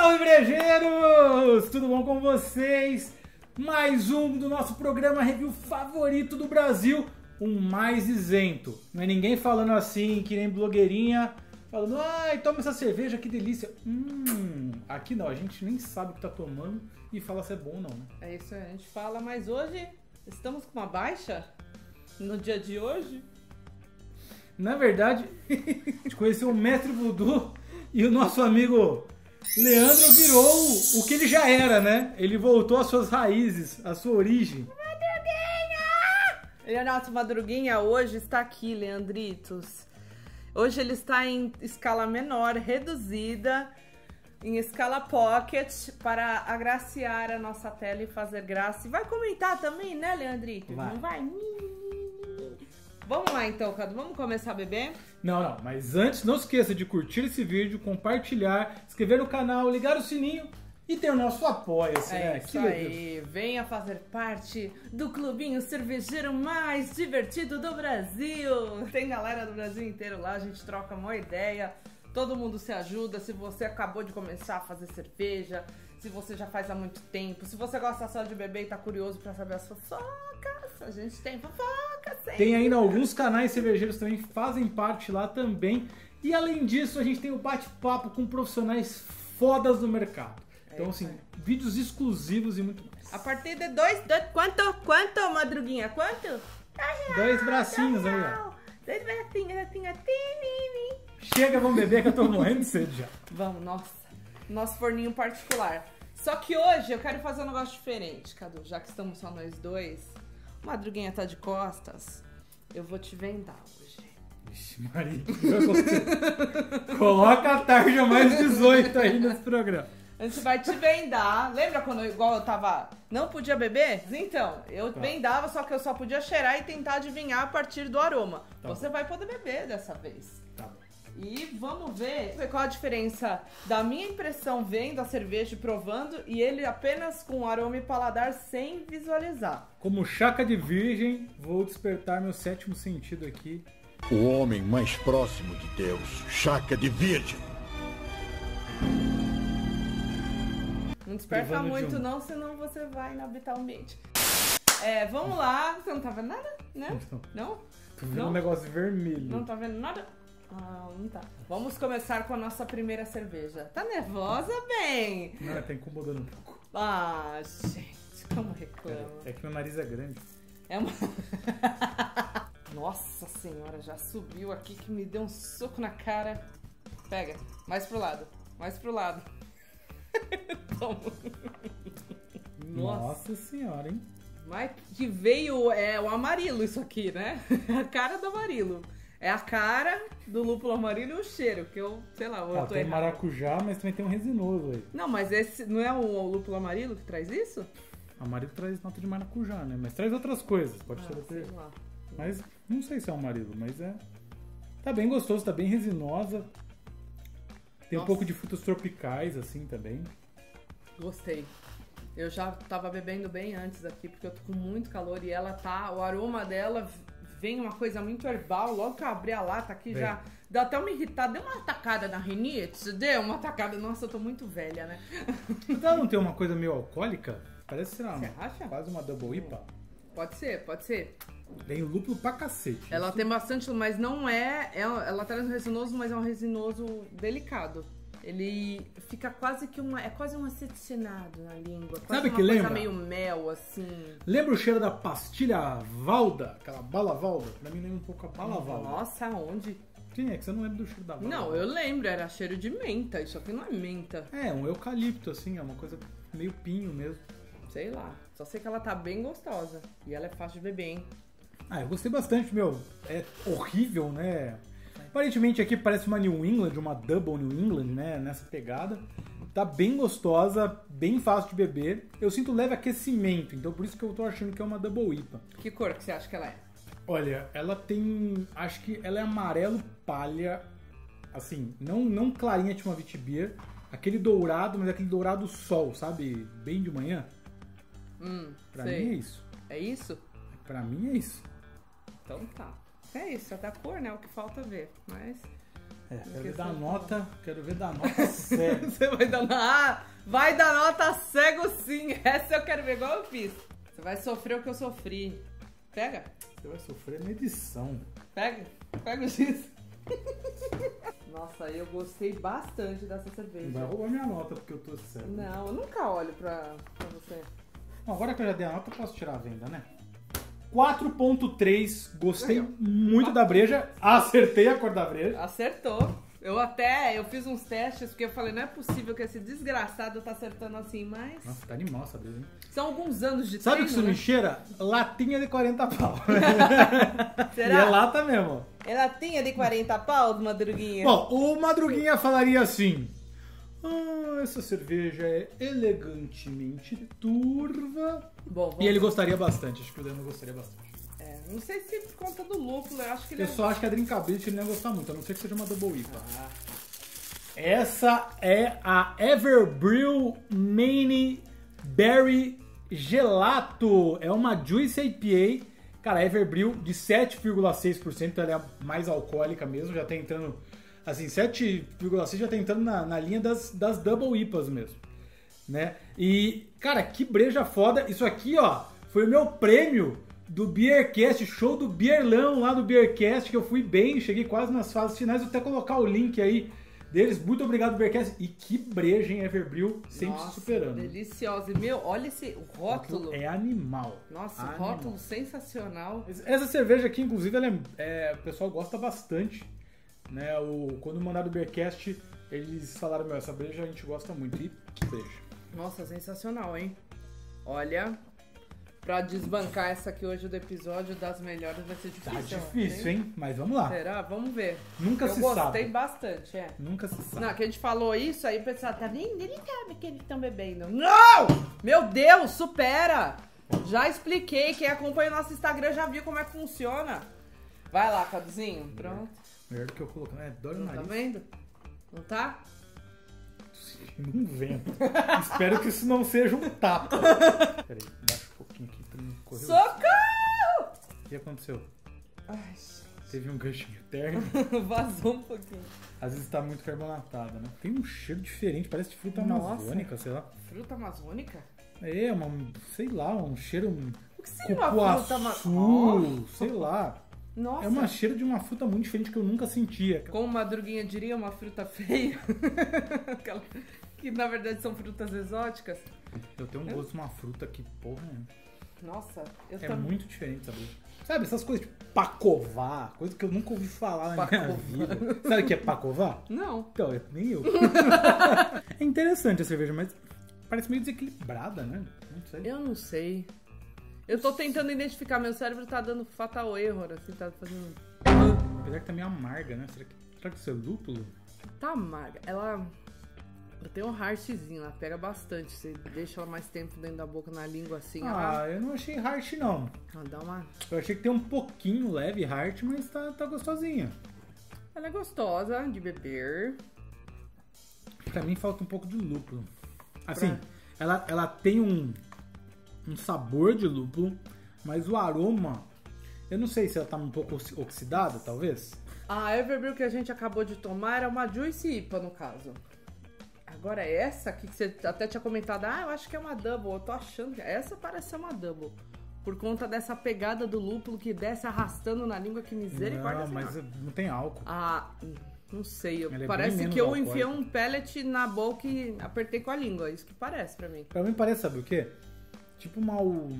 Salve, brejeiros! Tudo bom com vocês? Mais um do nosso programa review favorito do Brasil, o Mais Isento. Não é ninguém falando assim, que nem blogueirinha, falando, ai, toma essa cerveja, que delícia. Aqui não, a gente nem sabe o que tá tomando e fala se é bom ou não, né? É isso aí, a gente fala, mas hoje estamos com uma baixa no dia de hoje. Na verdade, a gente conheceu o Mestre Voodoo e o nosso amigo Leandro virou o que ele já era, né? Ele voltou às suas raízes, à sua origem. Madruguinha! E a nossa Madruguinha hoje está aqui, Leandritos. Hoje ele está em escala menor, reduzida, em escala pocket, para agraciar a nossa tela e fazer graça. E vai comentar também, né, Leandrito? Vai. Não vai? Vamos lá então, Cadu, vamos começar a beber? Não, mas antes não esqueça de curtir esse vídeo, compartilhar, se inscrever no canal, ligar o sininho e ter o nosso apoia-se, né? Isso aí, venha fazer parte do clubinho cervejeiro mais divertido do Brasil. Tem galera do Brasil inteiro lá, a gente troca uma ideia, todo mundo se ajuda. Se você acabou de começar a fazer cerveja, se você já faz há muito tempo, se você gosta só de beber e tá curioso pra saber as fofocas, a gente tem fofoca sempre. Tem ainda alguns canais cervejeiros também que fazem parte lá também. E além disso, a gente tem o bate-papo com profissionais fodas do mercado. Então, assim, vídeos exclusivos e muito mais. A partir de quanto, Madruguinha? Quanto? 2 bracinhos, né? 2 bracinhos. Chega, vamos beber que eu tô morrendo de sede já. Vamos, nosso forninho particular. Só que hoje eu quero fazer um negócio diferente, Cadu. Já que estamos só nós dois, Madruguinha tá de costas, eu vou te vendar hoje. Vixe, Maria, que vai acontecer? Coloca a tarja mais 18 aí nesse programa. A gente vai te vendar. Lembra quando igual eu tava... Não podia beber? Então, eu vendava, só que eu só podia cheirar e tentar adivinhar a partir do aroma. Você vai poder beber dessa vez. Tá bom. E vamos ver qual a diferença da minha impressão vendo a cerveja e provando e ele apenas com aroma e paladar sem visualizar. Como chaca de virgem, vou despertar meu 7º sentido aqui. O homem mais próximo de Deus, chaca de virgem. Não desperta Privando muito não, senão você vai habitar o ambiente. Vamos lá. Você não tá vendo nada, né? Não? Tô vendo Não? um negócio vermelho. Não tá vendo nada? Ah, não tá. Vamos começar com a nossa primeira cerveja. Tá nervosa, bem? Não, tá incomodando um pouco. Ah, gente, como reclama. É que meu nariz é grande. É uma... Nossa senhora, já subiu aqui que me deu um soco na cara. Pega, mais pro lado, mais pro lado. Toma. Nossa senhora, hein? Mas que veio o amarilo isso aqui, né? A cara do amarilo. É a cara do lúpulo amarilo e o cheiro, que eu, sei lá, eu tô Tem errado. maracujá, mas também tem um resinoso aí. Não, mas esse não é o lúpulo amarilo que traz isso? Amarilo traz nota de maracujá, né? Mas traz outras coisas, pode ser sei até... lá. Mas não sei se é um amarilo, mas é... Tá bem gostoso, tá bem resinosa. Tem um pouco de frutas tropicais, assim, também. Gostei. Eu já tava bebendo bem antes aqui, porque eu tô com muito calor e ela tá... O aroma dela vem uma coisa muito herbal. Logo que eu abri a lata aqui, já dá até uma irritada. Deu uma atacada na rinite? Deu uma atacada. Nossa, eu tô muito velha, né? Ela não tem uma coisa meio alcoólica? Parece ser Você acha? quase uma double IPA. Pode ser, pode ser. Tem lúpulo pra cacete. Ela tem bastante, mas não ela traz um resinoso, mas é um resinoso delicado. Ele fica quase que é quase um acetinado na língua. Quase Sabe uma que coisa lembra? meio mel, assim. Lembra o cheiro da pastilha Valda? Aquela bala Valda? Pra mim lembra um pouco a bala Valda. Nossa, aonde? Sim, é que você não lembra do cheiro da bala. Não, eu lembro, era cheiro de menta. Isso aqui não é menta. É, um eucalipto, assim, é uma coisa meio pinho mesmo. Sei lá. Só sei que ela tá bem gostosa. E ela é fácil de beber, hein? Ah, eu gostei bastante, meu. É horrível, né? Aparentemente aqui parece uma New England, uma Double New England, né? Nessa pegada. Tá bem gostosa, bem fácil de beber. Eu sinto leve aquecimento, então por isso que eu tô achando que é uma Double IPA. Que cor que você acha que ela é? Olha, ela tem... Acho que ela é amarelo palha. Assim, não clarinha tipo uma Vitibir. Aquele dourado, mas aquele dourado sol, sabe? Bem de manhã. Pra mim é isso. É isso? Pra mim é isso. Então tá. É isso, até a cor, né? O que falta ver. Mas Quero ver da nota. Quero ver da nota cego. Você vai dar vai dar nota cego sim. Essa eu quero ver igual eu fiz. Você vai sofrer o que eu sofri. Pega. Você vai sofrer na edição. Pega o giz. Nossa, eu gostei bastante dessa cerveja. Não vai roubar minha nota porque eu tô cego. Não, eu nunca olho pra você. Bom, agora que eu já dei a nota, eu posso tirar a venda, né? 4.3, gostei muito da breja. Acertei a cor da breja. Acertou. Eu fiz uns testes, porque eu falei, não é possível que esse desgraçado tá acertando assim, mas... Nossa, tá animal essa breja, hein? São alguns anos de Sabe o que isso treino, me cheira? Latinha de 40 pau. Será? E é lata mesmo. É latinha de 40 pau, Madruguinha? Bom, o Madruguinha falaria assim... essa cerveja é elegantemente turva. Bom, E ele gostaria bastante, acho que o Leandro gostaria bastante. Não sei se por conta do lúpulo, eu acho que ele Eu só acho que a Drinkability ele não ia gostar muito, a não ser que seja uma Double IPA. Ah. Essa é a Everbrew Mane Berry Gelato. É uma Juice IPA. Cara, a Everbrew de 7,6%, ela é mais alcoólica mesmo, já tá entrando... Assim, 7,6 já tá entrando na linha das Double IPAs mesmo, né? E, cara, que breja foda. Isso aqui, ó, foi o meu prêmio do Beercast, show do Beerlão lá do Beercast, que eu fui bem, cheguei quase nas fases finais. Vou até colocar o link aí deles. Muito obrigado, Beercast. E que breja, hein, Everbrew, sempre se superando. Deliciosa. E, meu, olha o rótulo. É animal. Nossa, animal. Rótulo sensacional. Essa cerveja aqui, inclusive, ela o pessoal gosta bastante. Né, quando mandaram o Beercast, eles falaram, essa breja a gente gosta muito. E que breja. Nossa, sensacional, hein? Olha, pra desbancar essa aqui hoje do episódio das melhores vai ser difícil. Tá difícil, hein? Mas vamos lá. Será? Vamos ver. Nunca se sabe. Eu gostei bastante, Nunca se sabe. Não, que a gente falou isso, aí o pessoal tá nem sabe que eles estão bebendo. Não! Meu Deus, supera! Já expliquei, quem acompanha o nosso Instagram já viu como é que funciona. Vai lá, Caduzinho. Pronto. Melhor do que eu colocar, né? Dói no Não nariz. tá vendo? Não tá? Um vento. Espero que isso não seja um tapa. Peraí, baixa um pouquinho aqui pra não correr. Socorro! O que aconteceu? Ai, Teve um ganchinho interno. vazou um pouquinho. Às vezes tá muito carbonatada, né? Tem um cheiro diferente, parece de fruta Nossa. amazônica, sei lá. Fruta amazônica? É, sei lá, um cheiro... O que seria uma fruta amazônica? sei lá. Nossa. É uma cheiro de uma fruta muito diferente que eu nunca sentia. Como Madruguinha diria, uma fruta feia. Aquela que na verdade são frutas exóticas. Eu tenho um gosto de uma fruta que, porra, Nossa, eu é também. muito diferente, sabe? Sabe, essas coisas tipo pacová, coisa que eu nunca ouvi falar na minha vida. Sabe o que é pacová? Não. Então, nem eu. É interessante a cerveja, mas parece meio desequilibrada, né? Não sei. Eu não sei. Eu tô tentando identificar, meu cérebro tá dando fatal error, assim, tá fazendo... Apesar que tá meio amarga, né? Será que isso é lúpulo? Tá amarga. Ela tem um harshzinho, ela pega bastante. Você deixa ela mais tempo dentro da boca, na língua, assim, Eu não achei harsh, não. ela dá uma... Eu achei que tem um pouquinho leve harsh, mas tá gostosinha. Ela é gostosa de beber. Pra mim falta um pouco de lúpulo. Assim, ela tem um sabor de lúpulo, mas o aroma, eu não sei se ela tá um pouco oxidada, talvez. A Everbrew que a gente acabou de tomar era uma Juice IPA, no caso. Agora essa aqui, que você até tinha comentado, eu acho que é uma Double. Eu tô achando que essa parece ser uma Double. Por conta dessa pegada do lúpulo que desce arrastando na língua, que misericórdia. Não, mas não tem álcool. Não sei. Ela é Parece bem que eu menos enfiei alcoólica. um pellet na boca e apertei com a língua. Isso que parece pra mim. Pra mim parece, sabe o quê? Tipo uma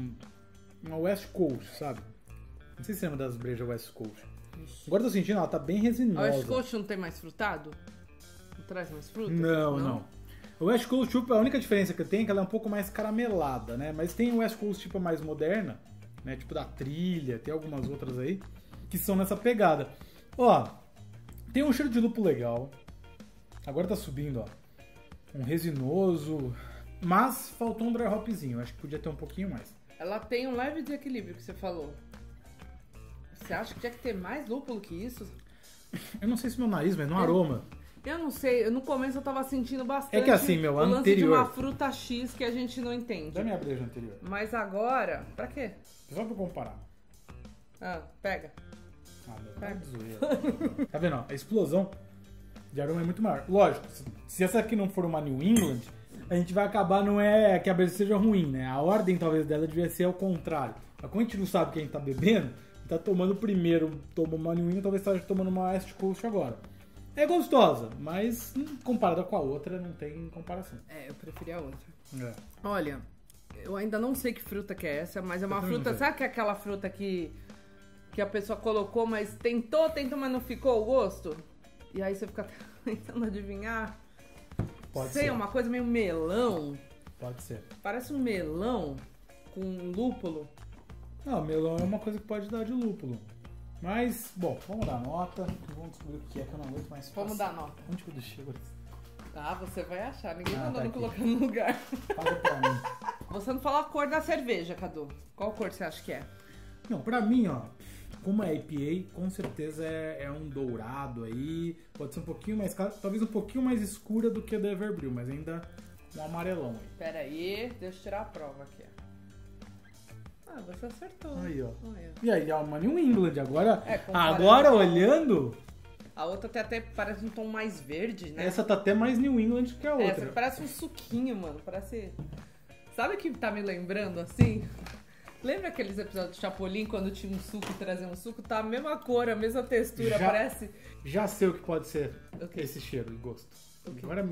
West Coast, sabe? Não sei se você lembra das brejas West Coast. Agora eu tô sentindo, ela tá bem A resinosa. West Coast não tem mais frutado? Não traz mais fruta? Não. O West Coast Chupa, a única diferença que tem é que ela é um pouco mais caramelada, né? Mas tem o West Coast Chupa mais moderna, né? Tipo da Trilha, tem algumas outras aí, que são nessa pegada. Ó, tem um cheiro de lúpulo legal. Agora tá subindo, ó. Um resinoso. Mas faltou um dry hopzinho. Acho que podia ter um pouquinho mais. Ela tem um leve desequilíbrio que você falou. Você acha que tinha que ter mais lúpulo que isso? Eu não sei se meu nariz, mas no aroma. Eu não sei, no começo eu tava sentindo bastante. É que assim, meu, o lance anterior. de uma fruta X que a gente não entende. Da minha breja anterior. Mas agora, pra quê? Só pra comparar. Pega. Meu, tá de zoeira. Tá vendo? Ó, a explosão De aroma é muito maior. Lógico, se essa aqui não for uma New England, a gente vai acabar, não é que a breja seja ruim, né? A ordem talvez dela devia ser ao contrário. Mas como a gente não sabe o que a gente tá bebendo, tá tomando primeiro, tomou uma New England, talvez esteja tomando uma West Coast agora. É gostosa, mas comparada com a outra, não tem comparação. É, eu preferi a outra. É. Olha, eu ainda não sei que fruta que é essa, mas é uma fruta... Sabe que é aquela fruta que a pessoa colocou, mas tentou, mas não ficou o gosto? E aí você fica tentando adivinhar. Pode Sei, ser. é uma coisa meio melão. Pode ser. Parece um melão com lúpulo. Não, melão é uma coisa que pode dar de lúpulo. Mas, bom, vamos dar nota. Vamos descobrir o que é, que eu não aguento mais. Vamos dar nota. Onde que eu deixei agora? Ah, você vai achar. Ninguém Ah, mandou tá não aqui. colocar no lugar. Paga pra mim. Você não falou a cor da cerveja, Cadu. Qual cor você acha que é? Não, pra mim, ó, como é IPA, com certeza é um dourado aí. Pode ser um pouquinho mais claro, talvez um pouquinho mais escura do que a da Everbrewing, mas ainda um amarelão aí. Pera aí, deixa eu tirar a prova aqui. Ah, você acertou. Aí, ó. Aí, ó. E aí, é uma New England. Agora, É, comparado agora com a olhando, A outra tem até parece um tom mais verde, né? essa tá até mais New England que a outra. Essa parece um suquinho, mano. Parece. Sabe o que tá me lembrando assim? Lembra aqueles episódios de Chapolin quando tinha um suco e trazia um suco? Tá a mesma cor, a mesma textura, Já- parece. Já sei o que pode ser O quê? esse cheiro e gosto. O quê? Agora...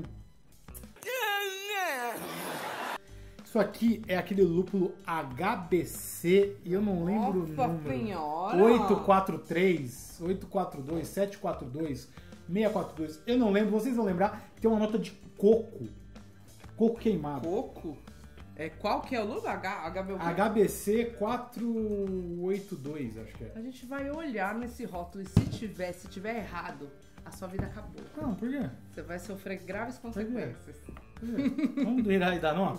Isso aqui é aquele lúpulo HBC e eu não lembro o Nossa número. senhora! 843, 842, 742, 642. Eu não lembro, vocês vão lembrar que tem uma nota de coco. Coco queimado. Coco? É, qual que é o lugar? HBC? HBC 482, acho que é. A gente vai olhar nesse rótulo e se tiver errado, a sua vida acabou. Não, por quê? Você vai sofrer graves consequências. Vamos virar e dar nota?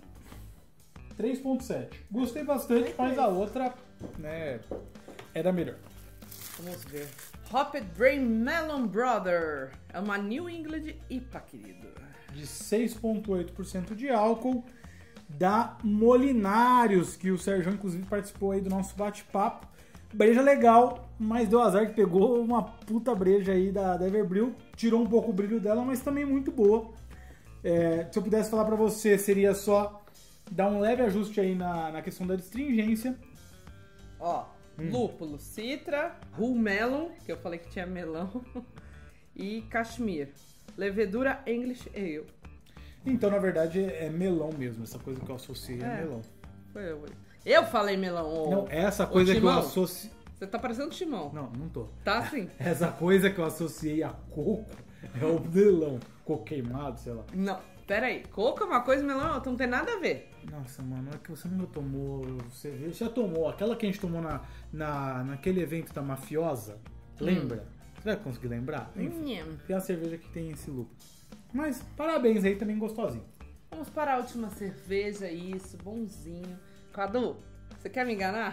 3.7. Gostei bastante, mas a outra, né, era melhor. Vamos ver. Hopped Brain Melon Brother. É uma New England IPA, querido. De 6,8% de álcool, da Molinários, que o Sérgio inclusive participou aí do nosso bate-papo. Breja legal, mas deu azar que pegou uma puta breja aí da Everbrew, tirou um pouco o brilho dela, mas também muito boa. Se eu pudesse falar pra você, seria só dar um leve ajuste aí na questão da astringência. Ó, lúpulo, citra, rum melon, que eu falei que tinha melão, e cashmere. Levedura English Ale. Então, na verdade, é melão mesmo, essa coisa que eu associei é É. melão. Foi eu falei melão. Ô, Não, essa coisa que eu Timão. associei... Você tá parecendo Timão. Não, não tô. Tá assim? Essa coisa que eu associei a coco é o melão. Coco queimado, sei lá. Não, pera aí. Coco é uma coisa, melão é outra, não tem nada a ver. Nossa, mano, é que você nunca tomou cerveja. Você já tomou aquela que a gente tomou naquele evento da mafiosa? Lembra? Você vai conseguir lembrar? Enfim, tem a cerveja que tem esse lucro. Mas parabéns aí, também gostosinho. Vamos para a última cerveja, isso, bonzinho. Cadu, você quer me enganar?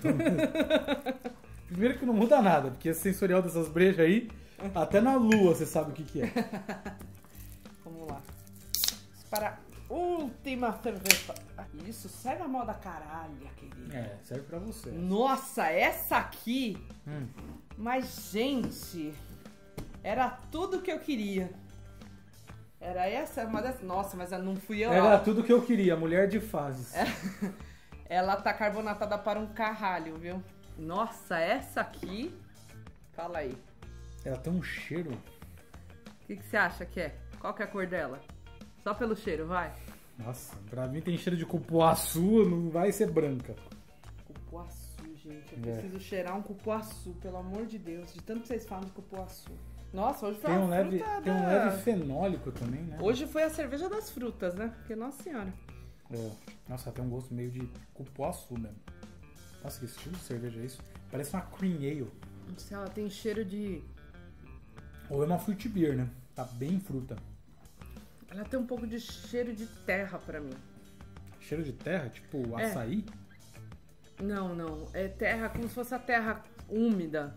Primeiro que não muda nada, porque esse sensorial dessas brejas aí, até na lua você sabe o que é. Vamos lá. Vamos para a última cerveja. Isso, serve a moda caralho, querido. É, serve pra você. Nossa, essa aqui... Hum. Mas, gente, era tudo que eu queria. Era essa, uma dessas... Nossa, mas não fui eu. Era ó. tudo que eu queria, mulher de fases. Ela tá carbonatada para um caralho, viu? Nossa, essa aqui... Fala aí. Ela tem um cheiro. O que você acha que é? Qual que é a cor dela? Só pelo cheiro, vai. Nossa, pra mim tem cheiro de cupuaçu, não vai ser branca. Cupuaçu, gente. Eu É. preciso cheirar um cupuaçu, pelo amor de Deus. De tanto que vocês falam de cupuaçu. Nossa, hoje foi Tem a um leve, fruta tem um da- leve fenólico também, né? Hoje foi a cerveja das frutas, né? Porque, nossa senhora. É. Nossa, tem um gosto meio de cupuaçu mesmo. Nossa, que estilo de cerveja é isso? Parece uma cream ale. Não sei, ela tem cheiro de... Ou é uma fruit beer, né? Tá bem fruta. Ela tem um pouco de cheiro de terra pra mim. Cheiro de terra, tipo É. açaí. Não, não. É terra como se fosse a terra úmida.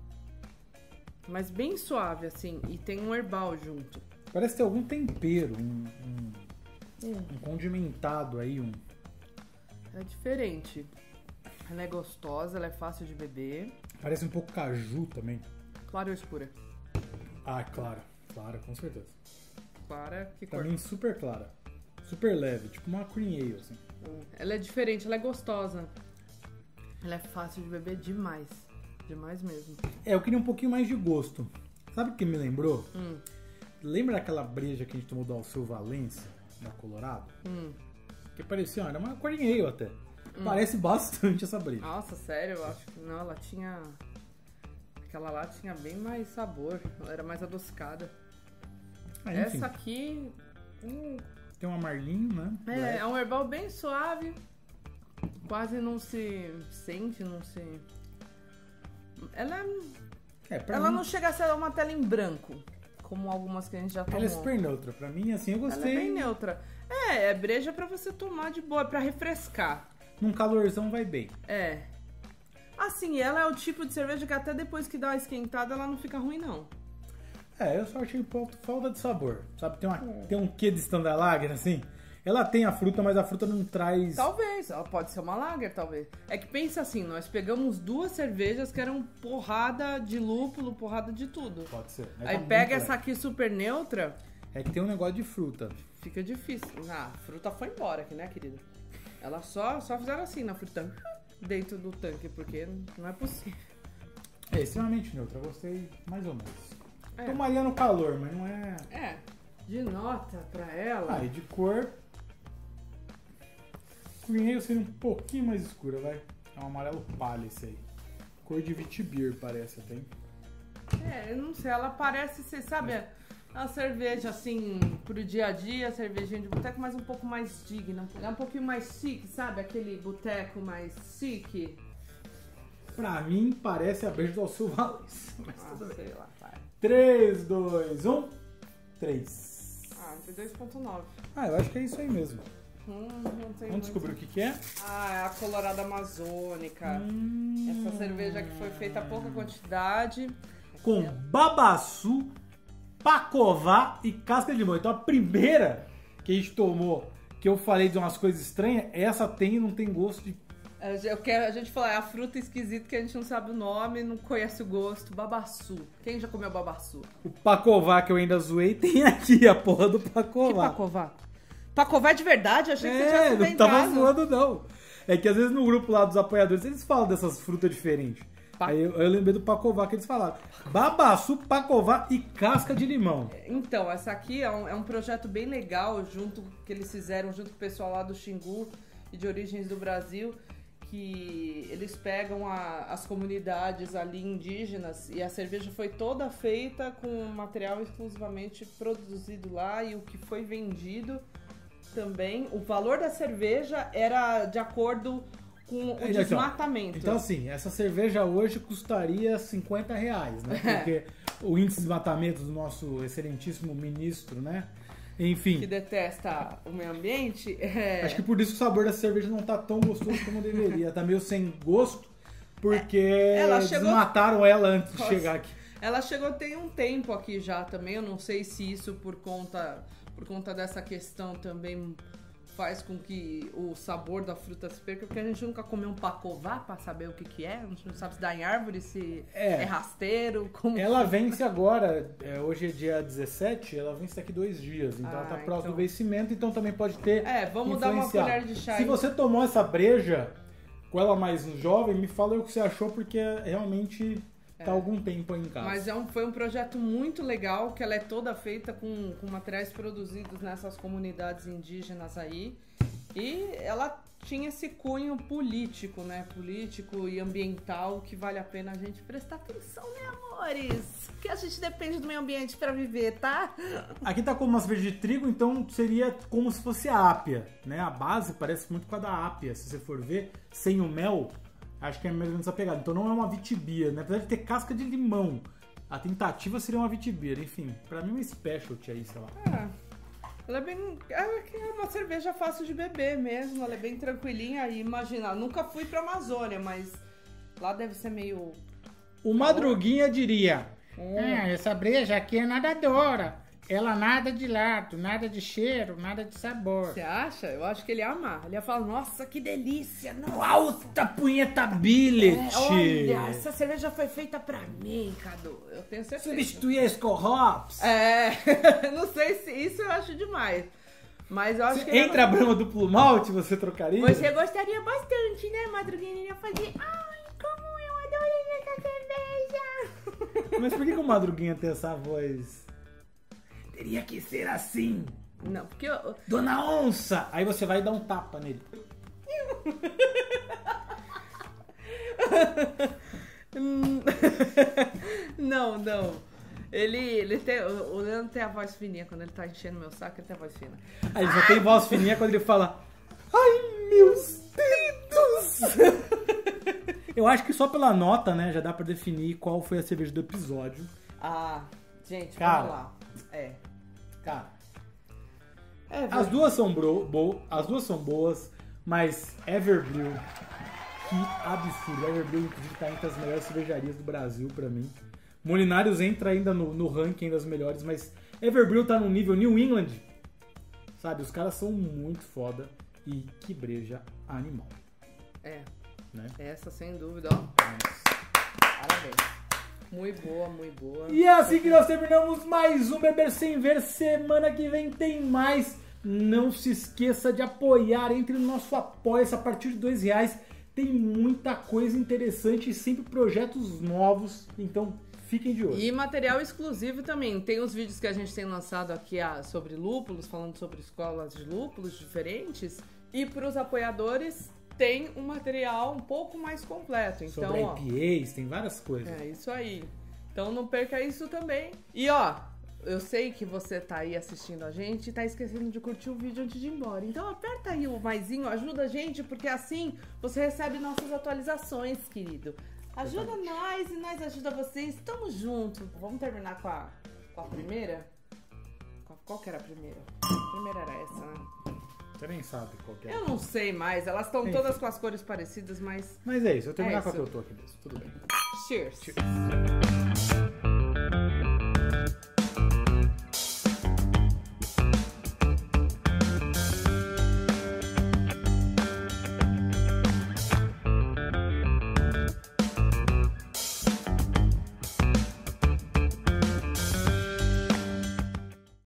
Mas bem suave, assim. E tem um herbal junto. Parece ter algum tempero, um condimentado aí, É diferente. Ela é gostosa, ela é fácil de beber. Parece um pouco caju também. Clara ou escura? Ah, claro. Clara, com certeza. Clara, que Pra cor? mim, super clara. Super leve, tipo uma cream ale, assim. Ela é diferente, ela é gostosa. Ela é fácil de beber demais. Demais mesmo. Eu queria um pouquinho mais de gosto. Sabe o que me lembrou? Lembra daquela breja que a gente tomou do Alceu Valença, da Colorado? Que parecia, era uma cream ale até. Parece bastante essa breja. Nossa, sério, eu acho que não, ela tinha... Aquela lá tinha bem mais sabor, ela era mais adocicada. Ah, enfim, Essa aqui... tem um amarguinho, né? É um herbal bem suave. Quase não se sente, não se... Pra Ela mim, não chega a ser uma tela em branco, como algumas que a gente já tomou. ela é super neutra. Pra mim, assim, eu Ela gostei. é bem neutra. É breja pra você tomar de boa, pra refrescar. Num calorzão vai bem. É. Assim, ela é o tipo de cerveja que até depois que dá uma esquentada, ela não fica ruim, não. Eu só achei falta de sabor. Sabe, tem um quê de Standard Lager, assim? Ela tem a fruta, mas a fruta não traz... Talvez, ela pode ser uma lager, talvez. É que pensa assim, nós pegamos 2 cervejas que eram porrada de lúpulo, porrada de tudo. Pode ser. Mas Aí tá pega muito essa leve. aqui super neutra, É que tem um negócio de fruta. fica difícil. Ah, a fruta foi embora aqui, né, querida? Ela só fizeram assim na fruta, dentro do tanque, porque não é possível. É extremamente neutra, eu gostei mais ou menos. É. Tomaria no calor, mas não é... De nota pra ela... E de cor... Green Ale seria um pouquinho mais escura, vai. É um amarelo palha esse aí. Cor de Vitibir parece até. eu não sei, ela parece ser, sabe, uma cerveja assim, pro dia a dia, cervejinha de boteco, mas um pouco mais digna. É um pouquinho mais chique, sabe? Aquele boteco mais chique. Pra mim, parece a breja do Alceu Valença. Mas tudo bem. Sei lá, vai. 3, 2, 1... 3. Tem 2.9. Eu acho que é isso aí mesmo. Não sei Vamos muito. descobrir o que é? É a Colorado Amazônica. Essa cerveja que foi feita a pouca quantidade. Com babaçu, pacová e casca de limão. Então a primeira que a gente tomou, que eu falei de umas coisas estranhas, essa não tem gosto de... A gente falou, é a fruta esquisita que a gente não sabe o nome, não conhece o gosto. Babaçu. Quem já comeu babaçu? O pacová que eu ainda zoei tem aqui a porra do Que pacová. pacová? Pacová é de verdade? Eu achei que você tinha sido não em tava casa. zoando não. É que às vezes no grupo lá dos apoiadores eles falam dessas frutas diferentes. Aí eu lembrei do pacová que eles falaram. Babaçu, pacová e casca de limão. Então, essa aqui é um projeto bem legal que eles fizeram junto com o pessoal lá do Xingu e de Origens do Brasil, que eles pegam as comunidades ali indígenas e a cerveja foi toda feita com material exclusivamente produzido lá e o que foi vendido também. O valor da cerveja era de acordo com o desmatamento. Então assim, essa cerveja hoje custaria R$50, né? Porque o índice de desmatamento do nosso excelentíssimo ministro, né? Enfim. Que detesta o meio ambiente. Acho que por isso o sabor da cerveja não tá tão gostoso como deveria. Tá meio sem gosto, porque desmataram ela antes de chegar aqui. Ela chegou tem um tempo aqui já também. Eu não sei se isso por conta dessa questão também faz com que o sabor da fruta se perca, porque a gente nunca comeu um pacová pra saber o que é. A gente não sabe se dá em árvore, se é rasteiro. Como ela vence agora, hoje é dia 17, ela vence daqui 2 dias. Então ela tá próximo do vencimento, então também pode ter. Vamos dar uma colher de chá. Se você tomou essa breja com ela mais jovem, me fala o que você achou, porque realmente tá há algum tempo aí em casa. Mas foi um projeto muito legal, que ela é toda feita com materiais produzidos nessas comunidades indígenas aí. E ela tinha esse cunho político, né? Político e ambiental, que vale a pena a gente prestar atenção, né, amores? Porque a gente depende do meio ambiente pra viver, tá? Aqui tá como uma cerveja de trigo, então seria como se fosse a ápia, né? A base parece muito com a da ápia, se você for ver, sem o mel. Acho que é mais ou menos essa pegada. Então não é uma Vitibir, né? Apesar de ter casca de limão. A tentativa seria uma Vitibir. Enfim, pra mim é uma specialty aí, sei lá. Ela é bem... É uma cerveja fácil de beber mesmo. Ela é bem tranquilinha. E imagina, nunca fui pra Amazônia, mas lá deve ser meio... O Madruguinha diria... essa breja aqui é nadadora. Ela nada de lado, nada de cheiro, nada de sabor. Você acha? Eu acho que ele ia amar. Ele ia falar, nossa, que delícia. Nossa. Alta punheta billet. Olha, essa cerveja foi feita pra mim, Cadu. Eu tenho certeza. Substituir a Skol Hops. Não sei se isso eu acho demais. Mas eu acho que... Entre a Brahma duplo malte, você trocaria? Você gostaria bastante, né, Madruguinha? Ia fazer... Ai, como eu adorei essa cerveja. Mas por que o Madruguinha tem essa voz? Teria que ser assim. Não, porque eu... Dona Onça! Aí você vai dar um tapa nele. Não. Ele tem... O Leandro tem a voz fininha. Quando ele tá enchendo meu saco, ele tem a voz fina. Aí ele só tem voz fininha quando ele fala... Ai, meus dedos! Eu acho que só pela nota, né, já dá pra definir qual foi a cerveja do episódio. Ah, gente, Cara, vamos lá. Cara, É, as duas são boas, mas Everbrew, que absurdo. Everbrew, inclusive, tá entre as melhores cervejarias do Brasil pra mim. Molinários entra ainda no ranking das melhores, mas Everbrew tá no nível New England. Sabe, os caras são muito foda e que breja animal. Né? Essa sem dúvida, ó. Parabéns. Muito boa. E é assim que nós terminamos mais um Beber Sem Ver. Semana que vem tem mais. Não se esqueça de apoiar. Entre no nosso Apoia-se a partir de R$2. Tem muita coisa interessante e sempre projetos novos. Então fiquem de olho. E material exclusivo também. Tem os vídeos que a gente tem lançado aqui sobre lúpulos, falando sobre escolas de lúpulos diferentes. E para os apoiadores tem um material um pouco mais completo. Então, sobre IPAs, tem várias coisas. É isso aí. Então não perca isso também. E ó, eu sei que você tá aí assistindo a gente e tá esquecendo de curtir o vídeo antes de ir embora. Então aperta aí o maisinho, ajuda a gente, porque assim você recebe nossas atualizações, querido. Ajuda nós e nós ajuda vocês. Tamo junto. Vamos terminar com a primeira? Qual que era a primeira? A primeira era essa, né? Você nem sabe qual que é. Eu não sei mais. Elas estão todas com as cores parecidas, mas... Mas é isso, eu vou terminar É com a que isso. eu tô aqui mesmo. Tudo bem. Cheers. Cheers.